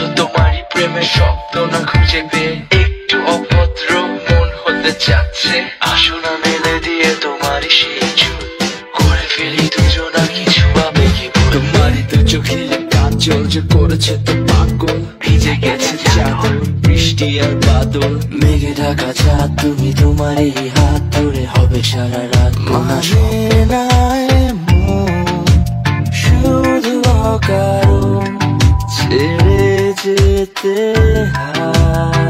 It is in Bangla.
শুধু তোমারই প্রেমের শব্দ না খুঁজে পেয়ে একটু অভদ্র মন হতে চাচ্ছে। আসো না মেলে দিয়ে তোমারই সেই চুল, করে ফেলি দুজনা কিছু আবেগে ভুল। তোমারই তো চোখের কাজল যে করেছে তো পাগল, ভিজে গেছে চাদর বৃষ্টি আর বাদল। মেঘে ঢাকা চাঁদ তুমি তোমারই হাত ধরে হবে সারা রাত। মানে না শুধু অকারণ ছেড়ে যেতে হয়।